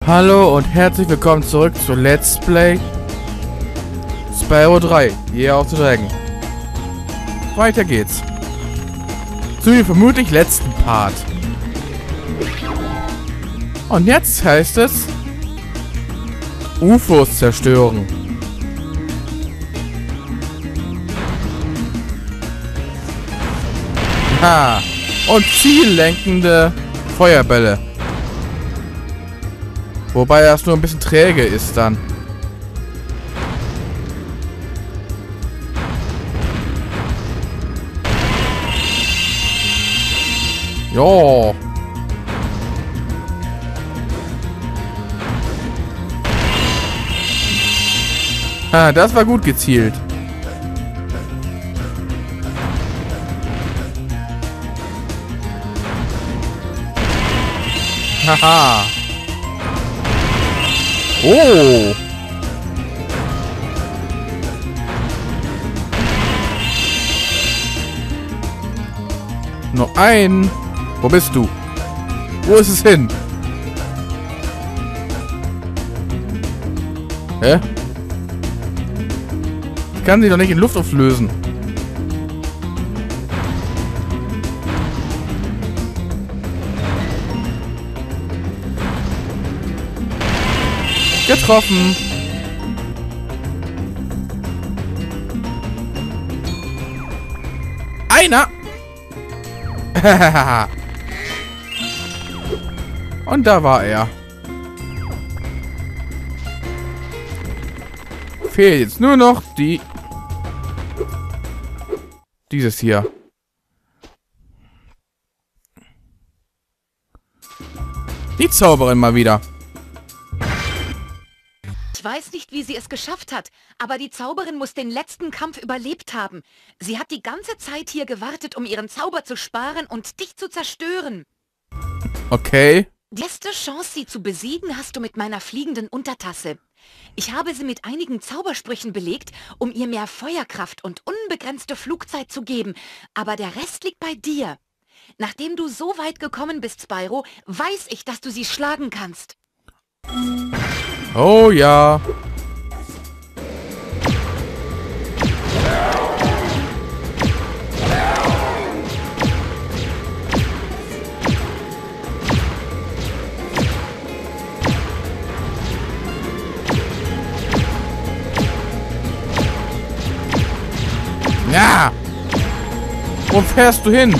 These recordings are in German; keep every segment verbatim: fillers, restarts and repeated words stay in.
Hallo und herzlich willkommen zurück zu Let's Play Spyro drei, Year of the Dragon. Weiter geht's. Zu dem vermutlich letzten Part. Und jetzt heißt es U F Os zerstören. Ha! Und ziellenkende Feuerbälle. Wobei das nur ein bisschen träge ist dann. Jo. Ah, das war gut gezielt. Haha. Oh. Noch ein. Wo bist du? Wo ist es hin? Hä? Ich kann sie doch nicht in Luft auflösen. Getroffen. Einer. Und da war er. Fehlt jetzt nur noch die... Dieses hier. Die Zauberin mal wieder. Ich weiß nicht, wie sie es geschafft hat, aber die Zauberin muss den letzten Kampf überlebt haben. Sie hat die ganze Zeit hier gewartet, um ihren Zauber zu sparen und dich zu zerstören. Okay. Die letzte Chance, sie zu besiegen, hast du mit meiner fliegenden Untertasse. Ich habe sie mit einigen Zaubersprüchen belegt, um ihr mehr Feuerkraft und unbegrenzte Flugzeit zu geben, aber der Rest liegt bei dir. Nachdem du so weit gekommen bist, Spyro, weiß ich, dass du sie schlagen kannst. Oh ja. Ja. Wo fährst du hin?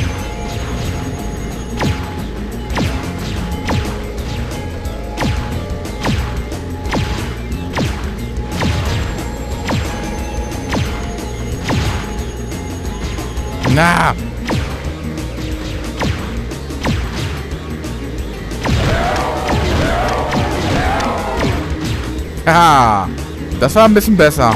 Na! Haha! Das war ein bisschen besser.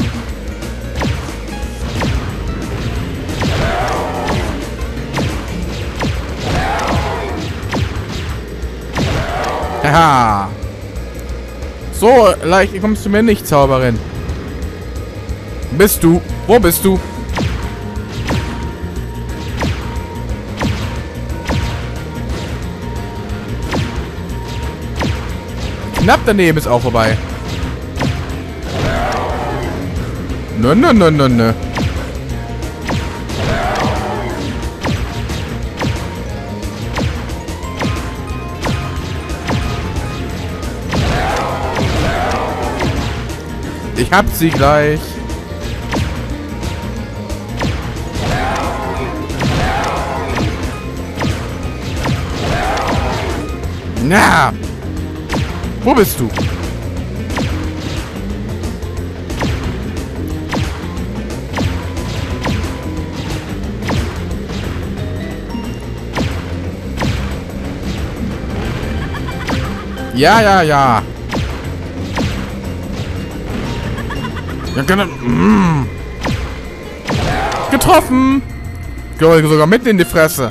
Haha! So leicht kommst du mir nicht, Zauberin. Bist du? Wo bist du? Knapp daneben ist auch vorbei. Nö, nö, nö, nö, nö. Ich hab sie gleich. Na! Wo bist du? Ja, ja, ja. Ja, genau. Mm. Getroffen. Sogar mitten in die Fresse.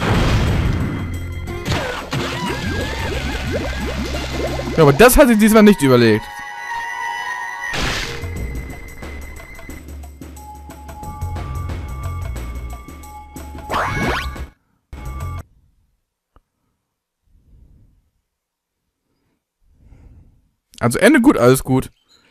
Ja, aber das hat sie diesmal nicht überlegt. Also Ende gut, alles gut.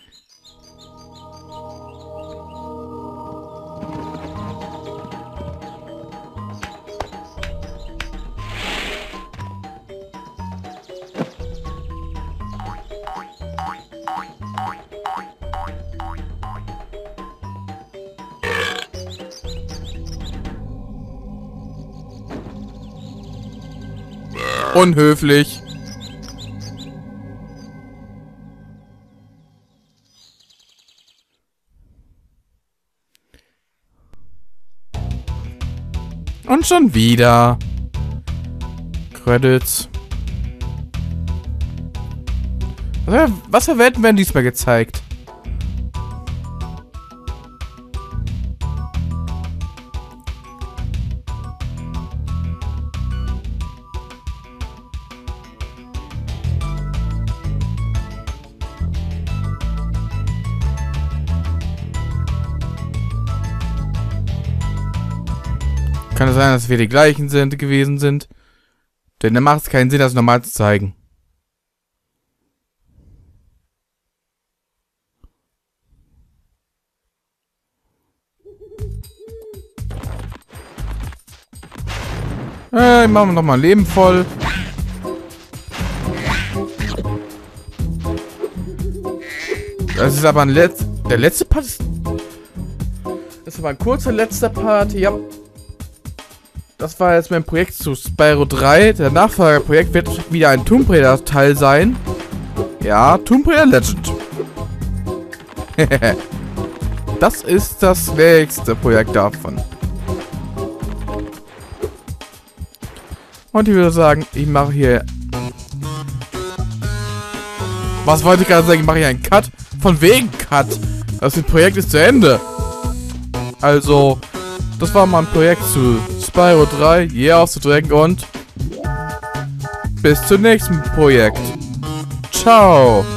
Unhöflich. Und schon wieder. Credits. Was für Welten werden diesmal gezeigt? Kann es sein, dass wir die gleichen sind, gewesen sind? Denn dann macht es keinen Sinn, das normal zu zeigen. Äh, machen wir nochmal Leben voll. Das ist aber ein Letz... Der letzte Part ist... Das war ein kurzer letzter Part, ja. Das war jetzt mein Projekt zu Spyro drei. Der Nachfolgerprojekt wird wieder ein Tomb Raider Teil sein. Ja, Tomb Raider Legend. Das ist das nächste Projekt davon. Und ich würde sagen, ich mache hier... Was wollte ich gerade sagen? Ich mache hier einen Cut. Von wegen Cut. Das Projekt ist zu Ende. Also... Das war mein Projekt zu Spyro drei, Year of the Dragon und bis zum nächsten Projekt. Ciao!